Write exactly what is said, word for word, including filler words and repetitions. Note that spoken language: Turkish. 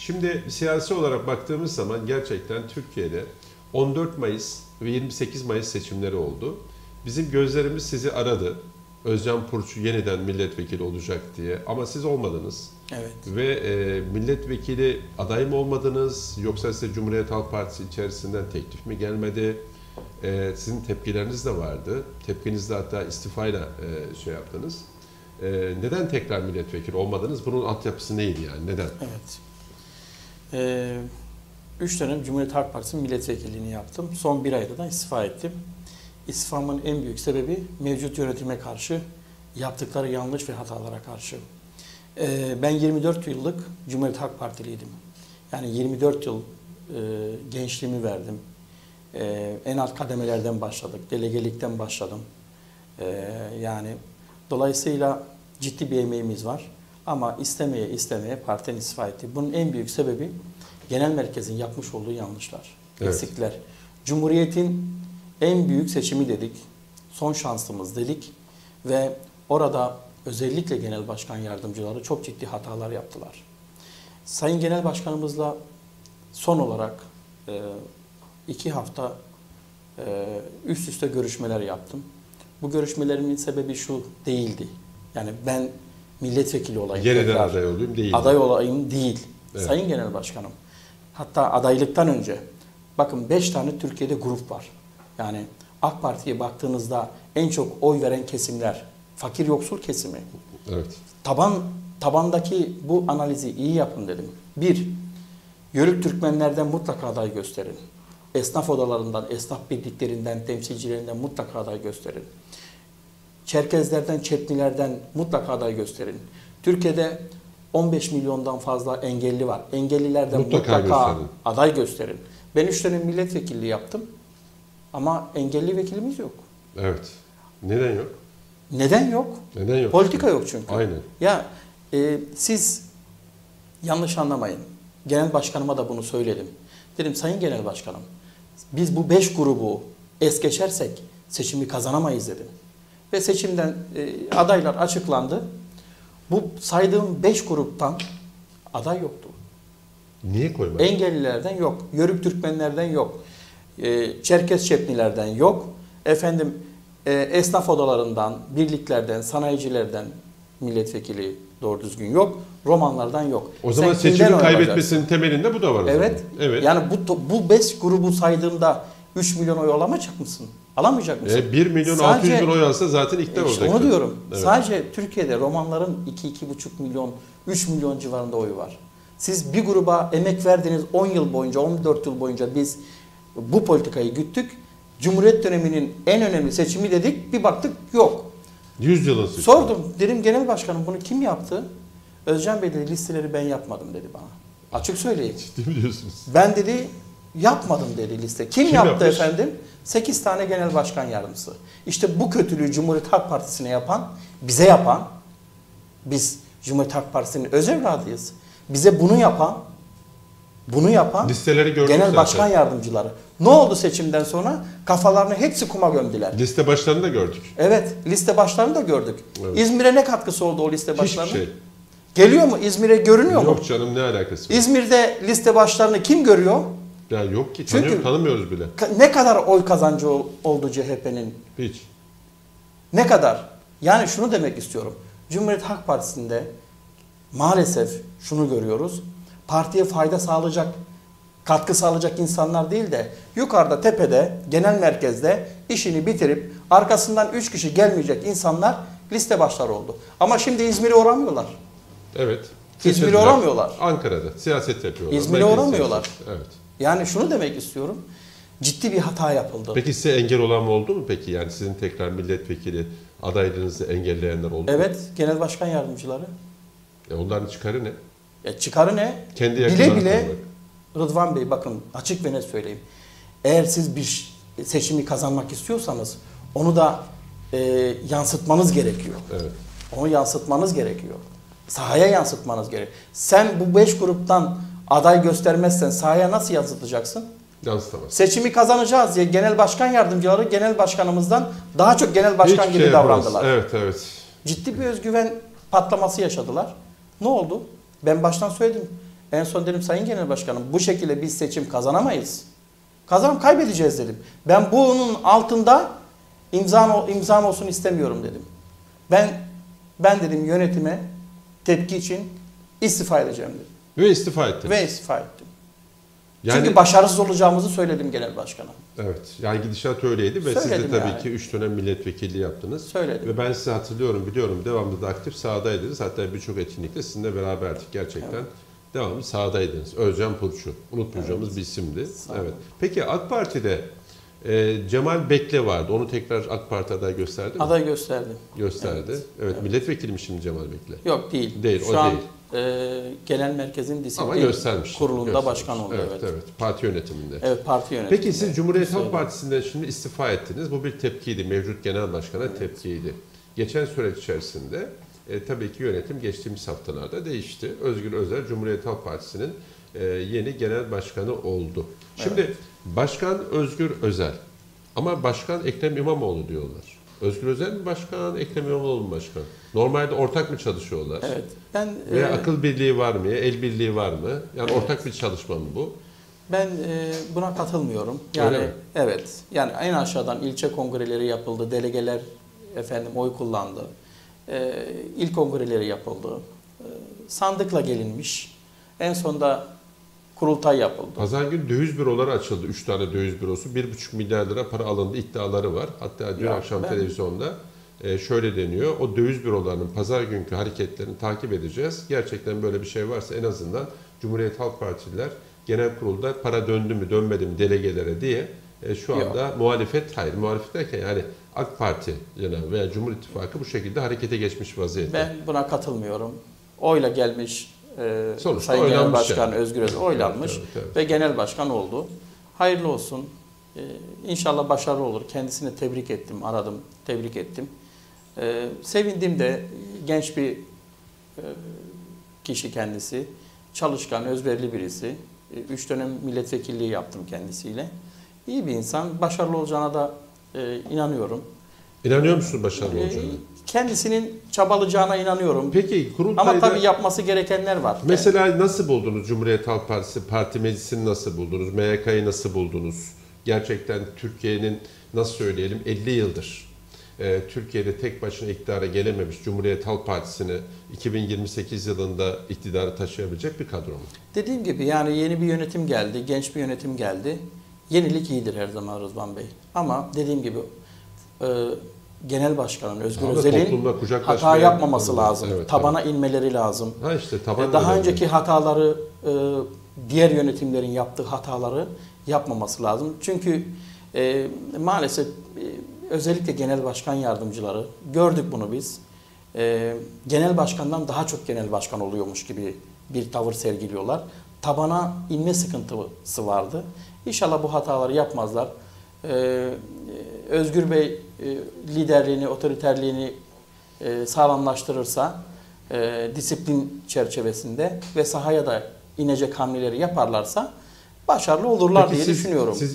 Şimdi siyasi olarak baktığımız zaman gerçekten Türkiye'de on dört Mayıs ve yirmi sekiz Mayıs seçimleri oldu. Bizim gözlerimiz sizi aradı. Özcan Purçu yeniden milletvekili olacak diye ama siz olmadınız. Evet. Ve e, milletvekili aday mı olmadınız yoksa size Cumhuriyet Halk Partisi içerisinden teklif mi gelmedi? E, sizin tepkileriniz de vardı. Tepkinizde hatta istifayla e, şey yaptınız. E, neden tekrar milletvekili olmadınız? Bunun altyapısı neydi yani? Neden? Evet. Ee, üç dönem Cumhuriyet Halk Partisi milletvekilliğini yaptım. Son bir ayda da istifa ettim. İstifamın en büyük sebebi mevcut yönetime karşı yaptıkları yanlış ve hatalara karşı. Ee, ben yirmi dört yıllık Cumhuriyet Halk Partiliydim. Yani yirmi dört yıl e, gençliğimi verdim. E, en alt kademelerden başladık. Delegelikten başladım. E, yani dolayısıyla ciddi bir emeğimiz var. Ama istemeye istemeye partiden istifa etti. Bunun en büyük sebebi genel merkezin yapmış olduğu yanlışlar, evet. eksikler. Cumhuriyetin en büyük seçimi dedik, son şansımız dedik ve orada özellikle genel başkan yardımcıları çok ciddi hatalar yaptılar. Sayın Genel Başkanımızla son olarak e, iki hafta e, üst üste görüşmeler yaptım. Bu görüşmelerimin sebebi şu değildi. Yani ben milletvekili olayım. Yeniden tekrar, aday olayım değil. Aday olayım değil. Evet. Sayın Genel Başkanım. Hatta adaylıktan önce bakın beş tane Türkiye'de grup var. Yani AK Parti'ye baktığınızda en çok oy veren kesimler fakir yoksul kesimi. Evet. Taban tabandaki bu analizi iyi yapın dedim. Bir, Yörük Türkmenlerden mutlaka aday gösterin. Esnaf odalarından, esnaf birliklerinden, temsilcilerinden mutlaka aday gösterin. Çerkezlerden, Çetnilerden mutlaka aday gösterin. Türkiye'de on beş milyondan fazla engelli var. Engellilerden mutlaka, mutlaka gösterin. aday gösterin. Ben üç dönem milletvekilliği yaptım ama engelli vekilimiz yok. Evet. Neden yok? Neden yok? Neden yok? Politika yok çünkü. Aynen. Ya e, siz yanlış anlamayın. Genel başkanıma da bunu söyledim. Dedim Sayın Genel Başkanım, biz bu beş grubu es geçersek seçimi kazanamayız dedim. Ve seçimden e, adaylar açıklandı. Bu saydığım beş gruptan aday yoktu. Niye koymadın? Engellilerden yok. Yörük Türkmenlerden yok. E, Çerkez Çetnilerden yok. Efendim e, esnaf odalarından, birliklerden, sanayicilerden milletvekili doğru düzgün yok. Romanlardan yok. O zaman Sen seçimi kaybetmesinin temelinde bu da var. Evet. evet. Yani bu bu beş grubu saydığımda üç milyon oy alamayacak mısın? Alamayacak mısın? E, bir milyon altı yüz bin oy alsa zaten iktidar e, işte olacak. Onu diyorum. Evet. Sadece Türkiye'de romanların iki iki buçuk milyon, üç milyon civarında oyu var. Siz bir gruba emek verdiniz on yıl boyunca, on dört yıl boyunca biz bu politikayı güttük. Cumhuriyet döneminin en önemli seçimi dedik. Bir baktık yok. yüz yılın seçimi. Sordum. Dedim Genel Başkanım bunu kim yaptı? Özcan Bey dedi listeleri ben yapmadım dedi bana. Açık söyleyeyim. Ciddi mi diyorsunuz? Ben dedi yapmadım dedi liste. Kim, Kim yaptı yapmış? efendim? sekiz tane genel başkan yardımcısı. İşte bu kötülüğü Cumhuriyet Halk Partisi'ne yapan, bize yapan, biz Cumhuriyet Halk Partisi'nin öz evladıyız. Bize bunu yapan, bunu yapan listeleri gördük genel zaten. başkan yardımcıları. Ne oldu seçimden sonra? Kafalarını hepsi kuma gömdüler. Liste başlarını da gördük. Evet, liste başlarını da gördük. Evet. İzmir'e ne katkısı oldu o liste başlarının? Hiçbir şey. Geliyor mu? İzmir'e görünüyor mu? Yok canım ne alakası var? İzmir'de liste başlarını kim görüyor? Ya yok ki Çünkü tanıyor, tanımıyoruz bile. Ne kadar oy kazancı oldu C H P'nin? Hiç. Ne kadar? Yani şunu demek istiyorum. Cumhuriyet Halk Partisi'nde maalesef şunu görüyoruz. Partiye fayda sağlayacak, katkı sağlayacak insanlar değil de yukarıda tepede, genel merkezde işini bitirip arkasından üç kişi gelmeyecek insanlar liste başları oldu. Ama şimdi İzmir'e uğramıyorlar. Evet. İzmir'e uğramıyorlar. Ankara'da siyaset yapıyorlar. İzmir'e uğramıyorlar. Evet. Yani şunu demek istiyorum. Ciddi bir hata yapıldı. Peki size engel olan mı oldu mu peki? Yani sizin tekrar milletvekili adaylığınızı engelleyenler oldu mu? Evet, genel başkan yardımcıları. E onların çıkarı ne? E çıkarı ne? Kendi bile yakınlarını bile korumak. Rıdvan Bey bakın açık ve net söyleyeyim. Eğer siz bir seçimi kazanmak istiyorsanız onu da e, yansıtmanız gerekiyor. Evet. Onu yansıtmanız gerekiyor. Sahaya yansıtmanız gerekiyor. Sen bu beş gruptan aday göstermezsen sahaya nasıl yansıtacaksın? Yansıtamaz. Seçimi kazanacağız diye genel başkan yardımcıları genel başkanımızdan daha çok genel başkan Hiçbir gibi şey davrandılar. Evet, evet. Ciddi bir özgüven patlaması yaşadılar. Ne oldu? Ben baştan söyledim. En son dedim Sayın Genel Başkanım bu şekilde biz seçim kazanamayız. Kazanıp kaybedeceğiz dedim. Ben bunun altında imzam, imzam olsun istemiyorum dedim. Ben ben dedim yönetime tepki için istifa edeceğim dedim. Ve istifa ettiniz. Ve istifa ettim. Yani, Çünkü başarısız olacağımızı söyledim genel başkana. Evet. Yani gidişat öyleydi ve Söyledim siz de tabii yani. ki üç dönem milletvekilliği yaptınız. Söyledim. Ve ben sizi hatırlıyorum, biliyorum. Devamlı da aktif sahadaydınız. Hatta birçok etkinlikte sizinle beraberdik gerçekten. Evet. Devamlı sahadaydınız. Özcan Pulçu. Unutmayacağımız evet. bir isimdi. Evet. Peki AK Parti'de e, Cemal Bekle vardı. Onu tekrar AK Parti aday gösterdi mi? Aday gösterdi. Gösterdi. Evet. evet. evet. Milletvekili mi şimdi Cemal Bekle? Yok değil. Değil. Şu o an, değil. E, genel merkezin disiplin kurulunda göstermiş. başkan oldu. Evet, evet evet. Parti yönetiminde. Evet, parti yönetiminde. Peki siz Cumhuriyet Halk Partisi'nden şimdi istifa ettiniz. Bu bir tepkiydi. Mevcut genel başkana evet. tepkiydi. Geçen süreç içerisinde e, tabii ki yönetim geçtiğimiz haftalarda değişti. Özgür Özel Cumhuriyet Halk Partisi'nin e, yeni genel başkanı oldu. Şimdi evet. Başkan Özgür Özel ama Başkan Ekrem İmamoğlu diyorlar. Özgür Özel mi başkan, Ekrem İmamoğlu mu başkan? Normalde ortak mı çalışıyorlar? Evet. Ben Veya e, akıl birliği var mı? El birliği var mı? Yani evet. ortak bir çalışma mı bu? Ben e, buna katılmıyorum. Yani evet. Yani en aşağıdan ilçe kongreleri yapıldı, delegeler efendim oy kullandı. E, il kongreleri yapıldı. E, sandıkla gelinmiş. En sonunda kurultay yapıldı. Pazar günü döviz büroları açıldı. Üç tane döviz bürosu. Bir buçuk milyar lira para alındı iddiaları var. Hatta dün ya, akşam ben... televizyonda e, şöyle deniyor. O döviz bürolarının pazar günkü hareketlerini takip edeceğiz. Gerçekten böyle bir şey varsa en azından Cumhuriyet Halk Partililer genel kurulda para döndü mü dönmedi mi delegelere diye e, şu anda Yok. muhalefet, hayır muhalefet derken yani AK Parti yani veya Cumhur İttifakı bu şekilde harekete geçmiş vaziyette. Ben buna katılmıyorum. Oyla gelmiş e, Sonuçta Sayın Genel Başkan yani. Özgür Özel oylanmış evet, evet, evet. ve genel başkan oldu. Hayırlı olsun. E, İnşallah başarılı olur. Kendisini tebrik ettim, aradım, tebrik ettim. E, sevindim de genç bir e, kişi kendisi. Çalışkan, özverili birisi. Üç dönem milletvekilliği yaptım kendisiyle. İyi bir insan. Başarılı olacağına da e, inanıyorum. İnanıyor musun başarılı olacağına? Kendisinin çabalayacağına inanıyorum. Peki kurultayda... Ama tabii yapması gerekenler var. Mesela yani. Nasıl buldunuz Cumhuriyet Halk Partisi, parti meclisini nasıl buldunuz? M Y K'yı nasıl buldunuz? Gerçekten Türkiye'nin nasıl söyleyelim elli yıldır e, Türkiye'de tek başına iktidara gelememiş Cumhuriyet Halk Partisi'ni iki bin yirmi sekiz yılında iktidarı taşıyabilecek bir kadro mu? Dediğim gibi yani yeni bir yönetim geldi, genç bir yönetim geldi. Yenilik iyidir her zaman Rızvan Bey. Ama dediğim gibi e, Genel Başkanın Özgür Özel'in hata yapmaması yani. lazım. Evet, tabana tabii. inmeleri lazım. Ha işte taban Daha önemli. önceki hataları, e, diğer yönetimlerin yaptığı hataları yapmaması lazım. Çünkü e, maalesef e, özellikle genel başkan yardımcıları, gördük bunu biz. E, genel başkandan daha çok genel başkan oluyormuş gibi bir tavır sergiliyorlar. Tabana inme sıkıntısı vardı. İnşallah bu hataları yapmazlar. E, Özgür Bey e, liderliğini, otoriterliğini e, sağlamlaştırırsa e, disiplin çerçevesinde ve sahaya da inecek hamleleri yaparlarsa başarılı olurlar Peki diye siz, düşünüyorum. Siz